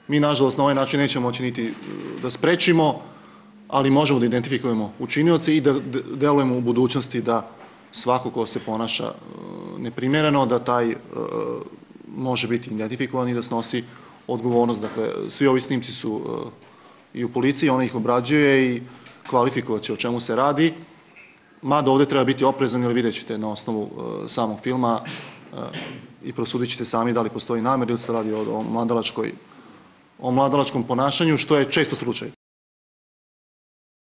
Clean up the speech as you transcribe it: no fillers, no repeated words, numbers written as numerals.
Mi, nažalost, na ovaj način nećemo moći niti da sprečimo, ali možemo da identifikujemo učinioce i da delujemo u budućnosti da svako ko se ponaša neprimjereno, da taj može biti identifikovan i da snosi odgovornost. Dakle, svi ovi snimci su i u policiji, ona ih obrađuje i kvalifikovaće o čemu se radi, mada ovde treba biti oprezan, jer vidjet ćete na osnovu samog filma i prosudit ćete sami da li postoji namer ili se radi o mladalačkom ponašanju, što je često slučaj.